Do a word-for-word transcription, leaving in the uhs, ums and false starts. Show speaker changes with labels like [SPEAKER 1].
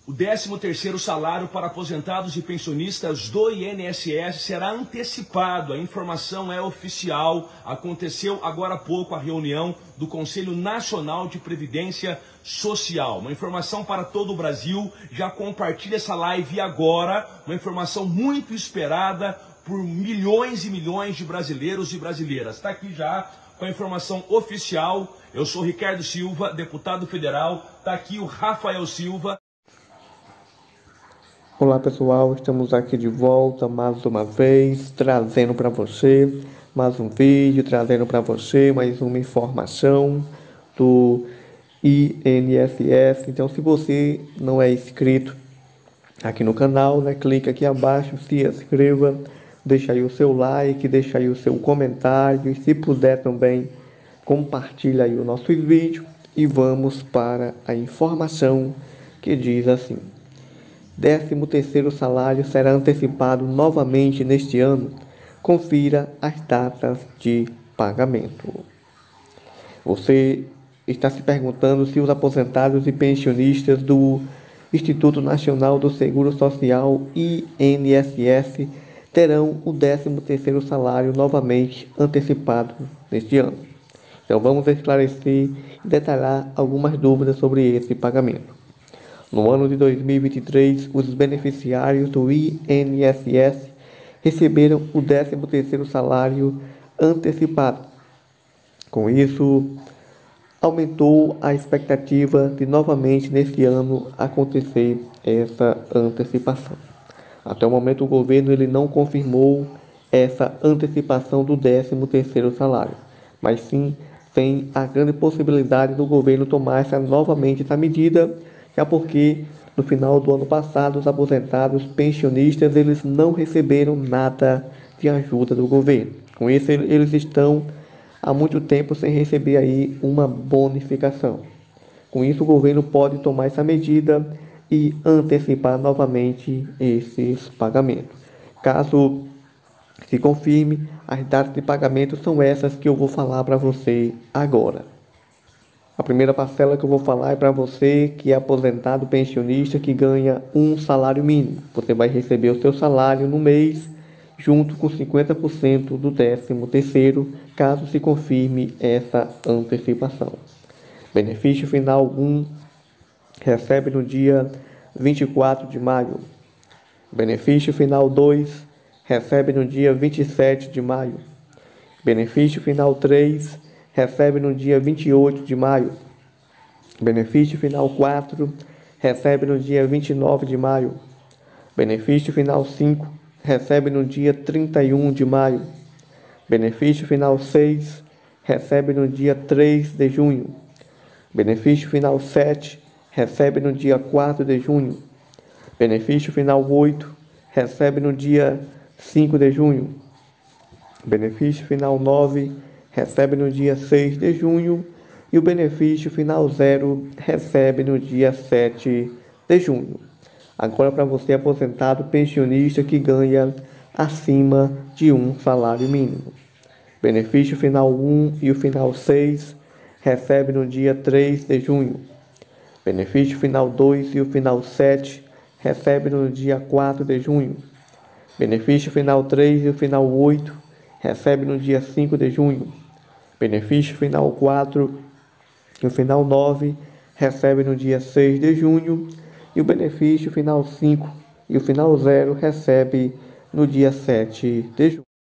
[SPEAKER 1] O décimo terceiro salário para aposentados e pensionistas do I N S S será antecipado. A informação é oficial. Aconteceu agora há pouco a reunião do Conselho Nacional de Previdência Social. Uma informação para todo o Brasil. Já compartilhe essa live agora. Uma informação muito esperada por milhões e milhões de brasileiros e brasileiras. Está aqui já com a informação oficial. Eu sou Ricardo Silva, deputado federal. Está aqui o Rafael Silva.
[SPEAKER 2] Olá pessoal, estamos aqui de volta mais uma vez, trazendo para você mais um vídeo, trazendo para você mais uma informação do I N S S. Então, se você não é inscrito aqui no canal, né, clica aqui abaixo, se inscreva, deixa aí o seu like, deixa aí o seu comentário e, se puder também, compartilha aí o nosso vídeo. E vamos para a informação que diz assim: décimo terceiro salário será antecipado novamente neste ano. Confira as datas de pagamento. Você está se perguntando se os aposentados e pensionistas do Instituto Nacional do Seguro Social, I N S S, terão o décimo terceiro salário novamente antecipado neste ano. Então vamos esclarecer e detalhar algumas dúvidas sobre esse pagamento. No ano de dois mil e vinte e três, os beneficiários do I N S S receberam o décimo terceiro salário antecipado. Com isso, aumentou a expectativa de novamente neste ano acontecer essa antecipação. Até o momento, o governo ele não confirmou essa antecipação do décimo terceiro salário, mas sim tem a grande possibilidade do governo tomar essa, novamente essa medida, já porque no final do ano passado os aposentados pensionistas eles não receberam nada de ajuda do governo. Com isso eles estão há muito tempo sem receber aí uma bonificação. Com isso o governo pode tomar essa medida e antecipar novamente esses pagamentos. Caso se confirme, as datas de pagamento são essas que eu vou falar para você agora. A primeira parcela que eu vou falar é para você que é aposentado pensionista que ganha um salário mínimo. Você vai receber o seu salário no mês junto com cinquenta por cento do décimo terceiro, caso se confirme essa antecipação. Benefício final um, recebe no dia vinte e quatro de maio. Benefício final dois, recebe no dia vinte e sete de maio. Benefício final três, recebe no dia vinte e oito de maio. Benefício final quatro, recebe no dia vinte e nove de maio. Benefício final cinco, recebe no dia trinta e um de maio. Benefício final seis, recebe no dia três de junho. Benefício final sete, recebe no dia quatro de junho. Benefício final oito, recebe no dia cinco de junho. Benefício final nove, recebe no dia seis de junho, e o benefício final zero recebe no dia sete de junho. Agora, para você aposentado pensionista que ganha acima de um salário mínimo. Benefício final um e o final seis recebe no dia três de junho. Benefício final dois e o final sete recebe no dia quatro de junho. Benefício final três e o final oito recebe no dia cinco de junho. Benefício final quatro e o final nove recebe no dia seis de junho. E o benefício final cinco e o final zero recebe no dia sete de junho.